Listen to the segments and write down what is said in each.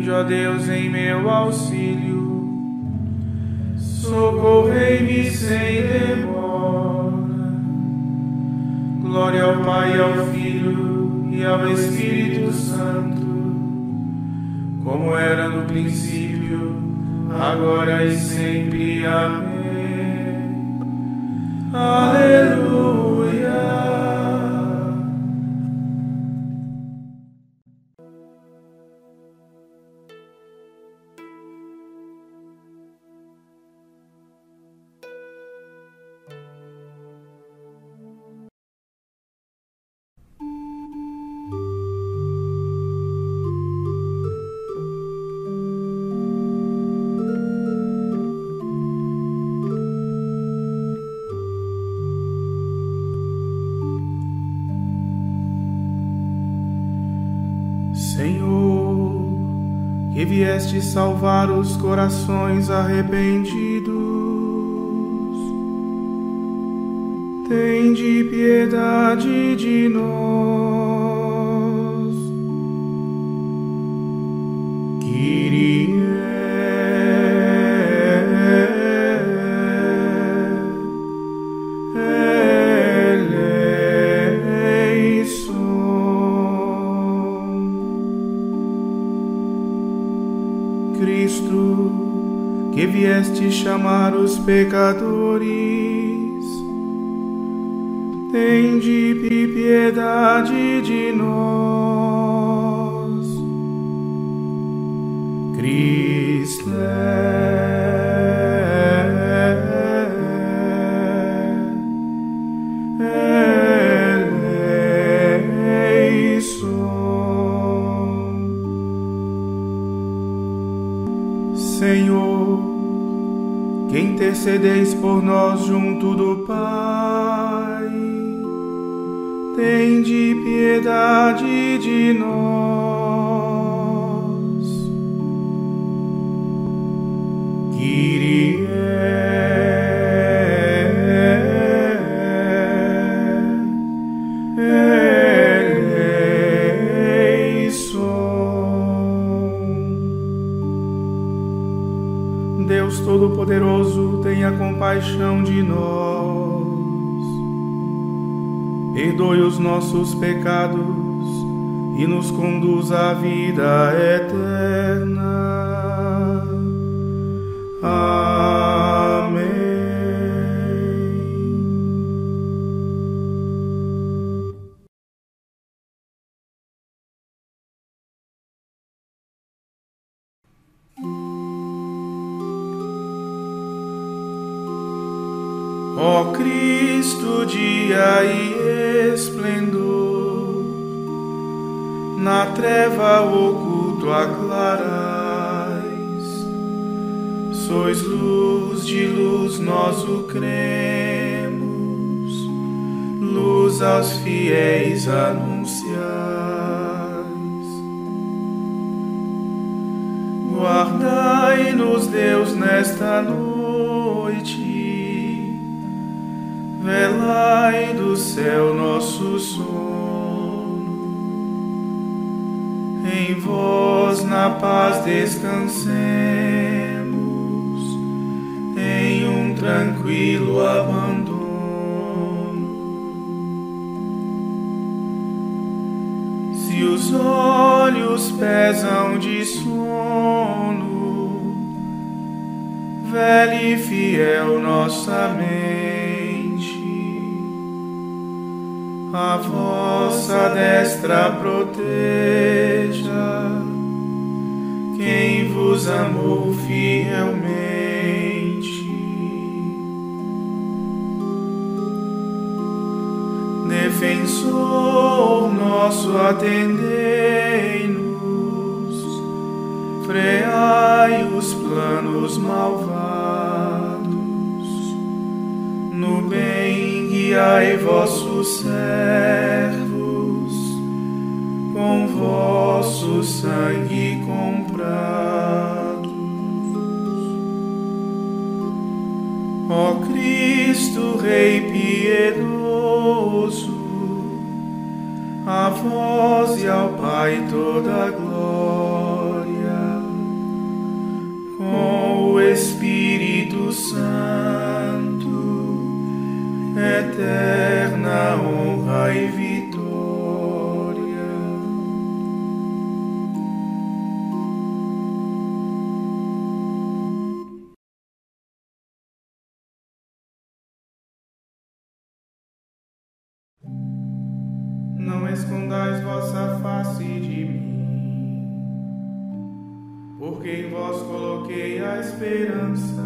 Vinde, ó Deus, em meu auxílio, socorrei-me sem demora. Glória ao Pai, ao Filho e ao Espírito Santo, como era no princípio, agora e sempre. Amém. Aleluia. Senhor, que vieste salvar os corações arrependidos, tende piedade de nós. Kyrie Cristo, que vieste chamar os pecadores, tende piedade de nós. Cristo Senhor, que intercedeis por nós junto do Pai, tende piedade de nós. Kyrie Deus Todo-Poderoso, tenha compaixão de nós, perdoe os nossos pecados e nos conduza à vida eterna. Amém. Ó Cristo, dia e esplendor, na treva oculto aclarais, sois luz de luz, nós o cremos, luz aos fiéis anunciais. Guardai-nos, Deus, nesta noite, velai do céu nosso sono, em vós na paz descansemos, em um tranquilo abandono. Se os olhos pesam de sono, vele e fiel nossa mente, a vossa destra proteja quem vos amou fielmente. Defensor nosso, atendei-nos, freai os planos malvados, no bem guiai vossos servos, com vosso sangue comprados. Ó Cristo, Rei piedoso, a vós e ao Pai toda a glória, com o Espírito Santo, eterna honra e vitória. Não escondais vossa face de mim, porque em vós coloquei a esperança.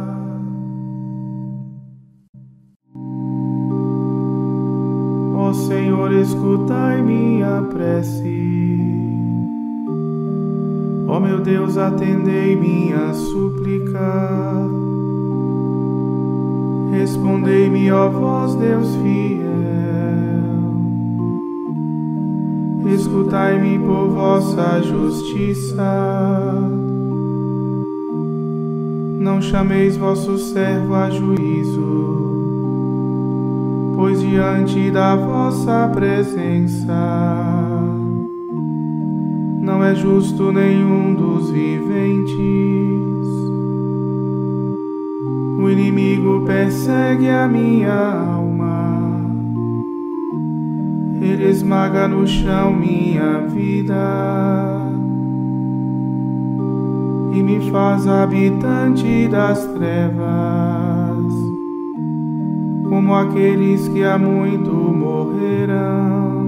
Ó Senhor, escutai minha prece. Ó meu Deus, atendei minha súplica. Respondei-me, ó vós, Deus fiel. Escutai-me por vossa justiça. Não chameis vosso servo a juízo, pois diante da vossa presença não é justo nenhum dos viventes. O inimigo persegue a minha alma, ele esmaga no chão minha vida e me faz habitante das trevas, como aqueles que há muito morreram.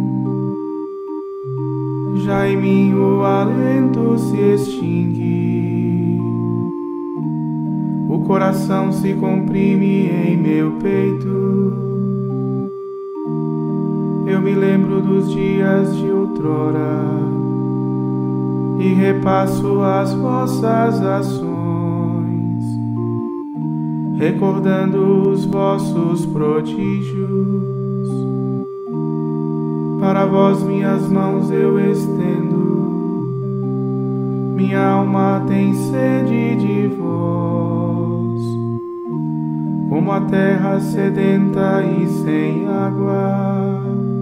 Já em mim o alento se extingue, o coração se comprime em meu peito. Eu me lembro dos dias de outrora e repasso as vossas ações, recordando os vossos prodígios. Para vós minhas mãos eu estendo, minha alma tem sede de vós, como a terra sedenta e sem água.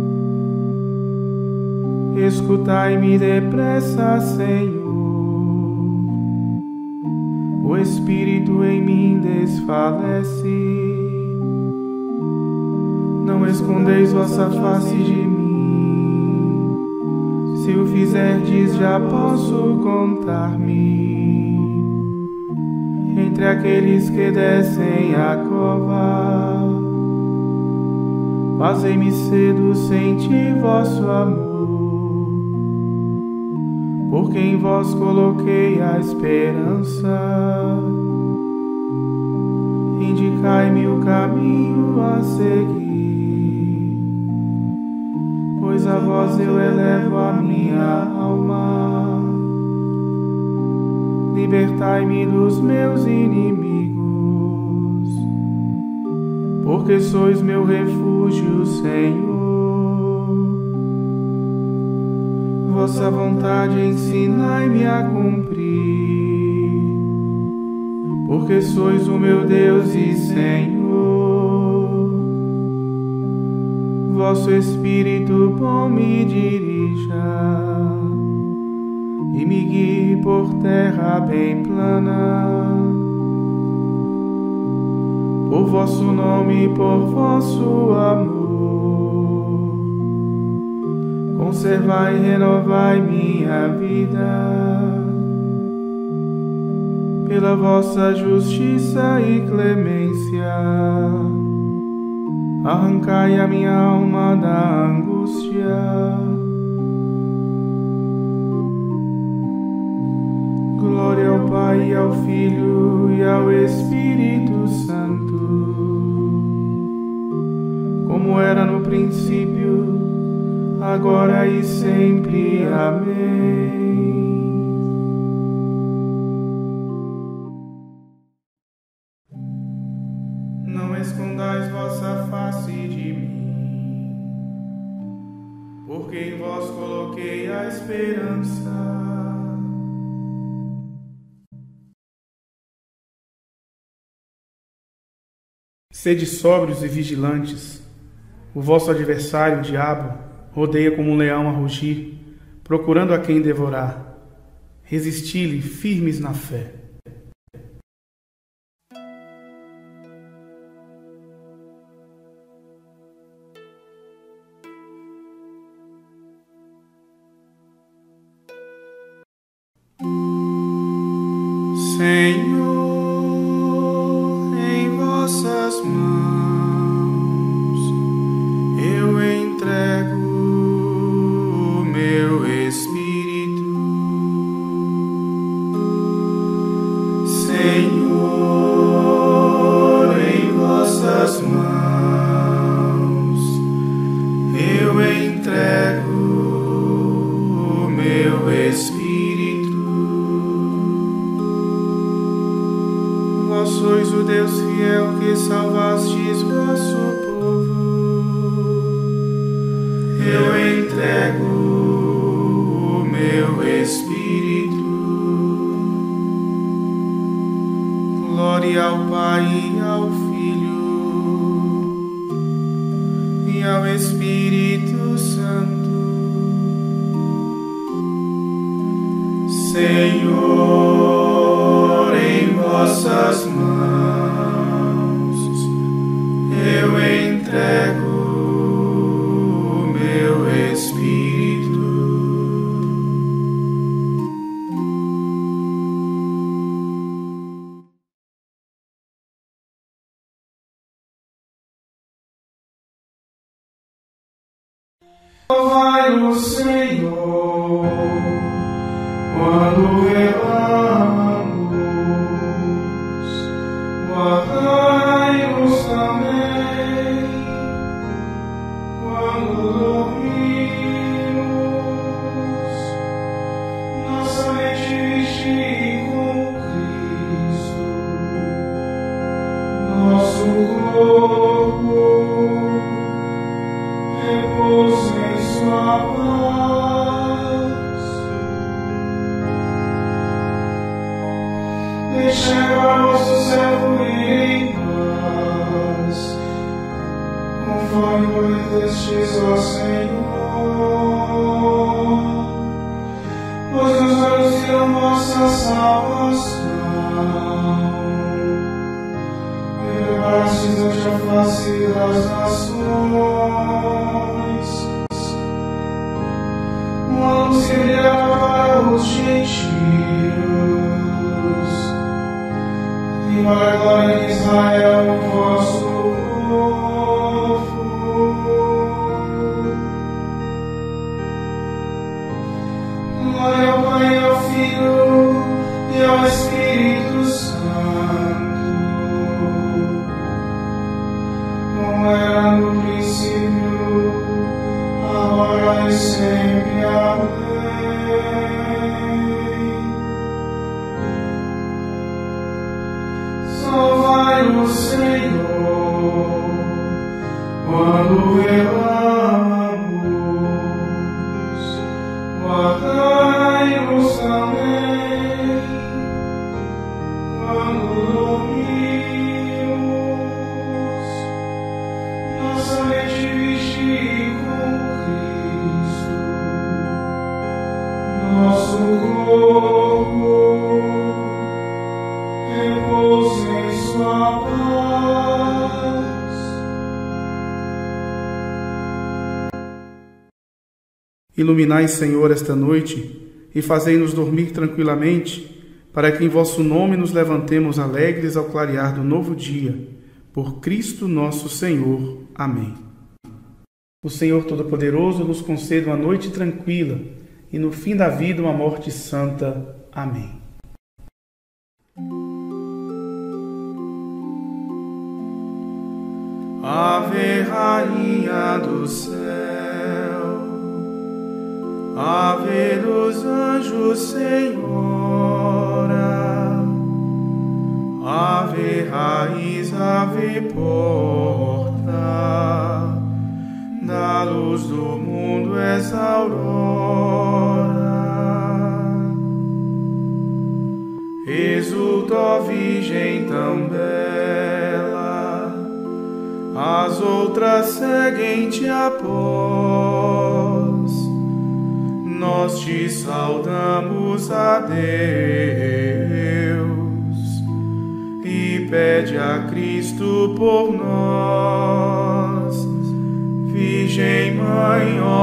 Escutai-me depressa, Senhor, o Espírito em mim desfalece. Não escondeis vossa face de mim, se o fizerdes já posso contar-me entre aqueles que descem a cova. Fazei-me cedo sentir vosso amor, porque em vós coloquei a esperança. Indicai-me o caminho a seguir, pois a vós eu elevo a minha alma. Libertai-me dos meus inimigos, porque sois meu refúgio, Senhor. Vossa vontade ensinai-me a cumprir, porque sois o meu Deus e Senhor. Vosso Espírito bom me dirija e me guie por terra bem plana. Por vosso nome e por vosso amor, conservai e renovai minha vida. Pela vossa justiça e clemência, arrancai a minha alma da angústia. Glória ao Pai, ao Filho e ao Espírito Santo, como era no princípio, agora e sempre. Amém. Não escondais vossa face de mim, porque em vós coloquei a esperança. Sede sóbrios e vigilantes. O vosso adversário, o diabo, rodeia como um leão a rugir, procurando a quem devorar. Resisti-lhe firmes na fé. Senhor, em vossas mãos eu entrego o meu espírito. Senhor, em vossas mãos eu entrego o meu espírito. Vós sois o Deus fiel que salvastes vosso povo. Eu entrego o meu espírito. Glória ao Pai e ao Filho e ao Espírito Santo. Senhor, em vossas mãos eu entrego o meu espírito. Louvai o Senhor quando velamos, guardai-nos também quando dormimos. Nossa mente vigie com Cristo, nosso corpo repousa em sua paz. Deixai a vosso servo ir em paz, conforme prometestes, ó Senhor. Pois os olhos viram vossa salvação, e preparastes ante a face das nações uma luz que brilhará para os gentios e para a glória de Israel, o vosso povo. Glória ao Pai, ao Filho e ao Espírito Santo, como era no princípio, agora e sempre. Amém. Louvai o Senhor quando velamos, guardai-nos também quando dormimos. Nossa mente vigie com Cristo, nosso corpo repousa em sua paz. Iluminai, Senhor, esta noite e fazei-nos dormir tranquilamente, para que em vosso nome nos levantemos alegres ao clarear do novo dia. Por Cristo nosso Senhor. Amém. O Senhor Todo-Poderoso nos conceda uma noite tranquila e no fim da vida uma morte santa. Amém. Ave Rainha do céu, Ave dos anjos, Senhora, Ave raiz, Ave porta, da luz do mundo és a aurora. Exulta, ó Virgem tão bela, as outras seguem-te após. Nós te saudamos a Deus e pede a Cristo por nós. Virgem Mãe,